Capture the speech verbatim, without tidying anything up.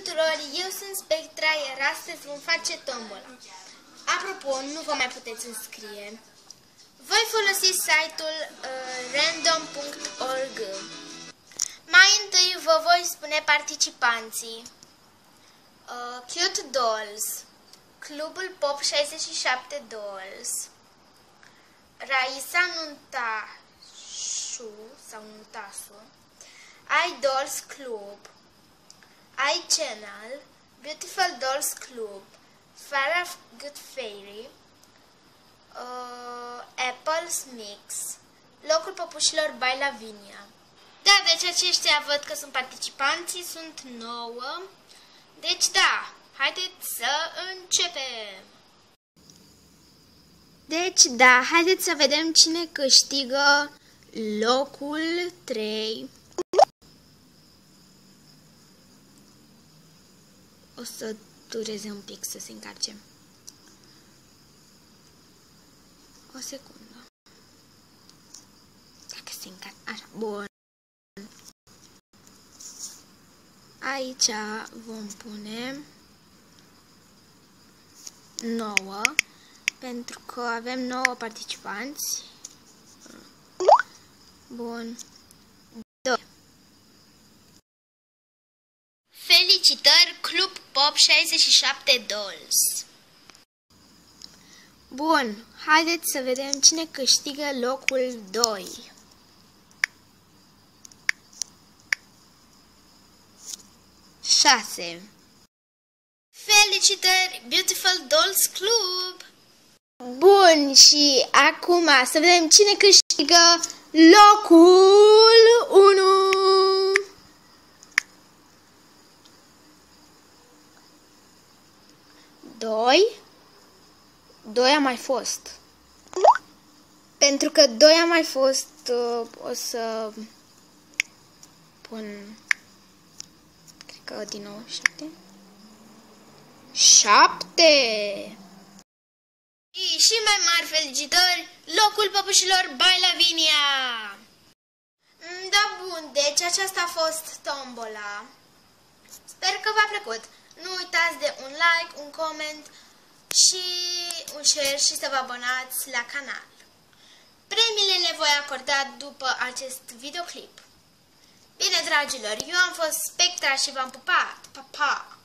tuturor, eu sunt Spectra, iar astăzi vom face tombola. Apropo, nu vă mai puteți înscrie. Voi folosi site-ul uh, random punct org. Mai întâi vă voi spune participanții. Uh, Cute Dolls, Clubul Pop șaizeci și șapte Dolls, Raisa Nuntașu sau Nuntasu, iDolls Club, iChannel, Beautiful Dolls Club, Farah Good Fairy, uh, Apple's Mix, Locul Păpușilor by Lavinia. Da, deci aceștia văd că sunt participanții, sunt nouă. Deci da, haideți să începem! Deci da, haideți să vedem cine câștigă locul trei. O să dureze un pic să se încarce. O secundă. Dacă se încarce. Așa, bun. Aici vom pune nouă, pentru că avem nouă participanți. Bun. doi. Felicitări, Club Pop șaizeci și șapte Dolls. Bun, haideți să vedem cine câștigă locul doi. șase. Felicitări, Beautiful Dolls Club! Bun, și acum să vedem cine câștigă locul unu. doi. doi a mai fost. Pentru că doi a mai fost, o să pun, cred că din nou șapte. șapte! Și mai mari felicitări, Locul Păpușilor by Lavinia! Da, bun, deci aceasta a fost tombola. Sper că v-a plăcut. Nu uitați de un like, un comment și un share și să vă abonați la canal. Premiile le voi acorda după acest videoclip. Bine, dragilor, eu am fost Spectra și v-am pupat. Pa, pa!